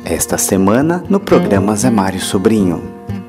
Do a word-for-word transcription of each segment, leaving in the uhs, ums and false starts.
Esta semana no programa Zé Mário Sobrinho.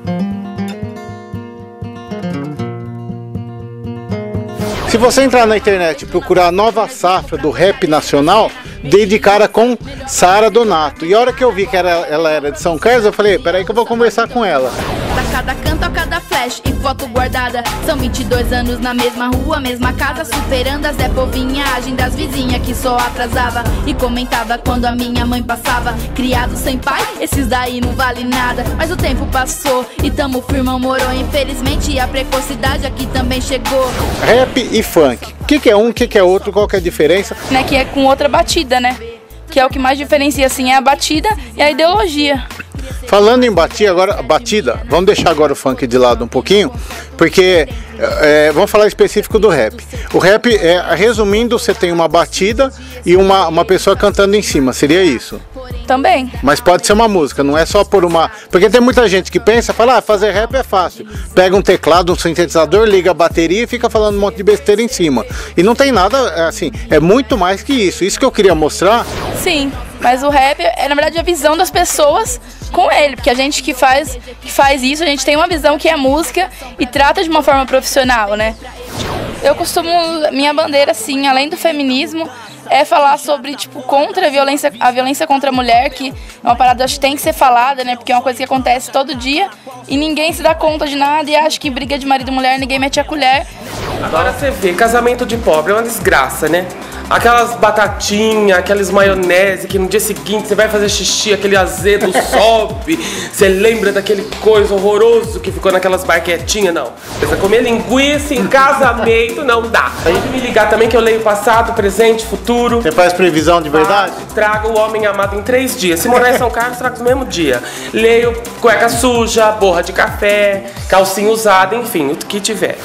Se você entrar na internet e procurar a nova safra do rap nacional, dei de cara com Sara Donato. E a hora que eu vi que era, ela era de São Carlos, eu falei, peraí que eu vou conversar com ela. Da cada canto a cada flash e foto guardada. São vinte e dois anos na mesma rua, mesma casa, superando as depovinhagem das vizinhas que só atrasava e comentava quando a minha mãe passava. Criado sem pai, esses daí não vale nada. Mas o tempo passou e tamo firmão morou. Infelizmente a precocidade aqui também chegou. Rap e funk, o que, que é um, o que, que é outro, qual que é a diferença? Né, que é com outra batida, né? Que é o que mais diferencia, assim, é a batida e a ideologia. Falando em batida, agora, batida, vamos deixar agora o funk de lado um pouquinho, porque é, vamos falar específico do rap. O rap, é, resumindo, você tem uma batida e uma, uma pessoa cantando em cima, seria isso? Também. Mas pode ser uma música, não é só por uma... Porque tem muita gente que pensa, fala, ah, fazer rap é fácil. Pega um teclado, um sintetizador, liga a bateria e fica falando um monte de besteira em cima. E não tem nada, assim, é muito mais que isso. Isso que eu queria mostrar. Sim, mas o rap é, na verdade, a visão das pessoas com ele. Porque a gente que faz, que faz isso, a gente tem uma visão que é música e trata de uma forma profissional, né? Eu costumo, minha bandeira, assim, além do feminismo, é falar sobre, tipo, contra a violência, a violência contra a mulher, que é uma parada que tem que ser falada, né? Porque é uma coisa que acontece todo dia e ninguém se dá conta de nada e acha que briga de marido e mulher, ninguém mete a colher. Agora você vê, casamento de pobre é uma desgraça, né? Aquelas batatinhas, aquelas maionese que no dia seguinte você vai fazer xixi, aquele azedo sobe. Você lembra daquele coisa horroroso que ficou naquelas barquetinhas? Não. Você comer linguiça em casamento, não dá. A gente me ligar também que eu leio passado, presente, futuro. Você faz previsão de verdade? Ah, traga o homem amado em três dias. Se morar em São Carlos, traga no mesmo dia. Leio cueca suja, borra de café, calcinha usada, enfim, o que tiver.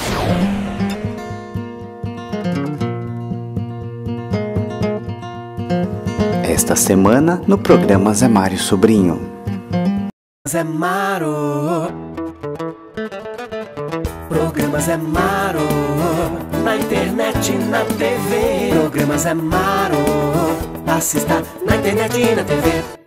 Esta semana no programa Zé Mário Sobrinho. Zé Mário, programa Zé Mário, na internet e na T V. Programa Zé Mário, assista na internet e na T V.